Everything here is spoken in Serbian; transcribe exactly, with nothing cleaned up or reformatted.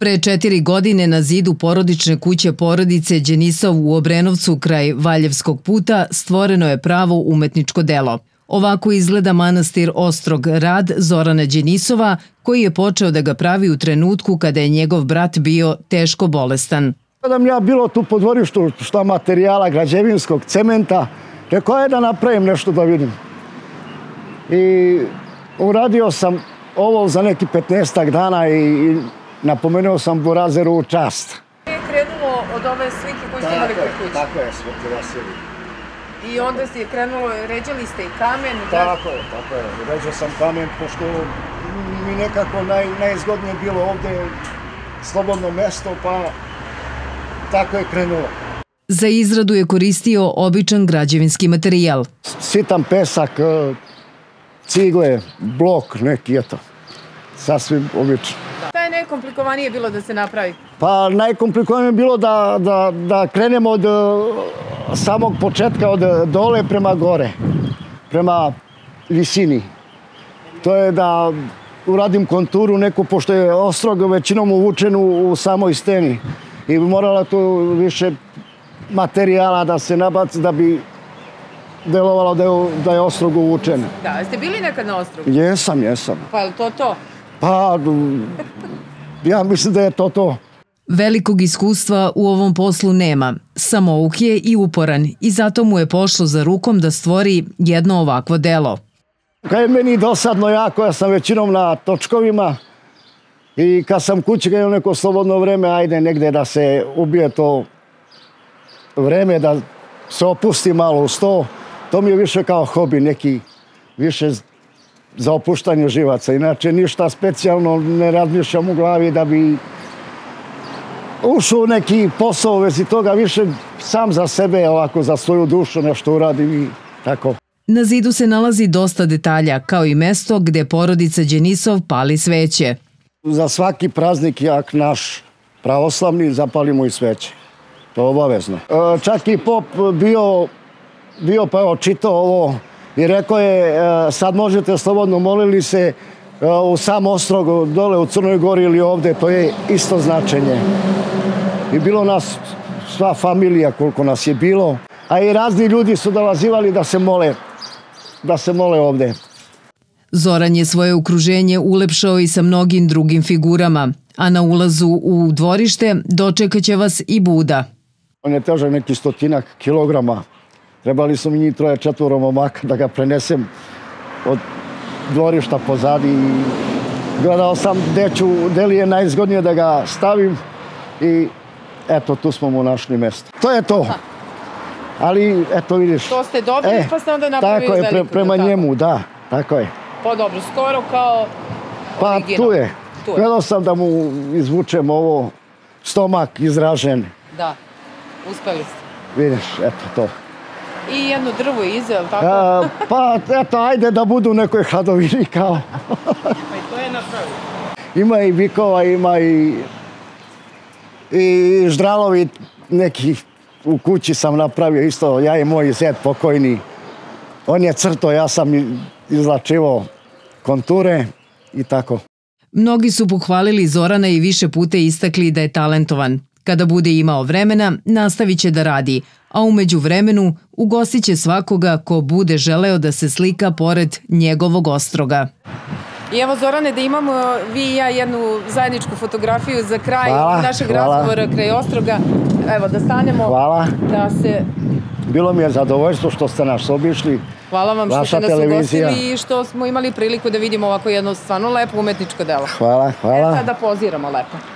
Pre četiri godine na zidu porodične kuće porodice Đenisov u Obrenovcu kraj Valjevskog puta stvoreno je pravo umetničko delo. Ovako izgleda manastir Ostrog rad Zorana Đenisova, koji je počeo da ga pravi u trenutku kada je njegov brat bio teško bolestan. Kada mi ja bilo tu po dvorištu šta materijala građevinskog, cementa, rekao je da napravim nešto da vidim. I uradio sam ovo za neki petnaestak dana i napomenuo sam Burazeru u čast. Je krenulo od ove slike koju ste imali kod kuće? Tako je, Sveti Vasilij. I onda je krenulo, ređali ste i kamen? Tako je, tako je. Ređao sam kamen, pošto mi nekako najizgodnije bilo ovde slobodno mesto, pa tako je krenulo. Za izradu je koristio običan građevinski materijal. Sitan pesak, cigle, blok neki, eto. Sasvim obično. Šta je najkomplikovanije bilo da se napravi? Pa najkomplikovanije je bilo da, da, da krenemo od samog početka, od dole prema gore, prema visini. To je da uradim konturu neku, pošto je Ostrog većinom uvučen u, u samoj steni. I morala tu više materijala da se nabaci da bi delovalo da je, da je Ostrog uvučen. Da, jeste bili nekad na Ostrogu? Jesam, jesam. Pa je li to to? Pa, ja mislim da je to to. Velikog iskustva u ovom poslu nema. Samouk je i uporan i zato mu je pošlo za rukom da stvori jedno ovakvo delo. Kad je meni dosadno jako, ja sam većinom na točkovima i kad sam kući, kad imam neko slobodno vreme, ajde negde da se ubije to vreme, da se opusti malo u sto. To mi je više kao hobi, neki više za opuštanje živaca. Inače, ništa specijalno ne razmišljam u glavi da bi ušao u neki posao u vezi toga, više sam za sebe, ovako za svoju dušu nešto uradim i tako. Na zidu se nalazi dosta detalja, kao i mesto gde porodica Đenisov pali sveće. Za svaki praznik, jak naš pravoslavni, zapalimo i sveće. To je obavezno. Čak i pop bio, bio pa je očitao ovo i rekao je, sad možete slobodno, molili se u sam Ostrog, dole u Crnoj Gori ili ovde, to je isto značenje. I bilo nas, sva familija koliko nas je bilo, a i razni ljudi su dolazivali da se mole, da se mole ovde. Zoran je svoje okruženje ulepšao i sa mnogim drugim figurama, a na ulazu u dvorište dočekaće vas i Buda. On je težak neki stotinak kilograma. Trebali su mi njih troje četvoro momaka da ga prenesem od dvorišta pozadi. Gledao sam gde li je najzgodnije da ga stavim i eto, tu smo mu našli mesto. To je to. Ali, eto vidiš. To ste dobili e, pa ste onda napravili veliko. Tako je, pre, prema tako. njemu, da, tako je. Pa dobro, skoro kao pa, original. Pa tu je. Tu je. Gledao sam da mu izvučem ovo, stomak izražen. Da, uspeli ste. Vidiš, eto to. I jedno drvo iza, ili tako? A, pa, eto, ajde da budu u nekoj hladovini kao. Pa i to je napravio. Ima i bikova, ima i, i ždralovi neki u kući sam napravio isto, ja i moj zet pokojni. On je crto, ja sam izlačivo konture i tako. Mnogi su pohvalili Zorana i više puta istakli da je talentovan. Kada bude imao vremena, nastavit će da radi, a umeđu vremenu ugostit će svakoga ko bude želeo da se slika pored njegovog Ostroga. I evo, Zorane, da imamo vi i ja jednu zajedničku fotografiju za kraj hvala, našeg hvala. razgovora kraj Ostroga. Evo, da stanemo. Hvala. Da se... Bilo mi je zadovoljstvo što ste nas obišli. Hvala vam što Vaša ste nas televizija. ugostili i što smo imali priliku da vidimo ovako jedno stvarno lepo umetničko delo. Hvala, hvala. E sad da poziramo lepo.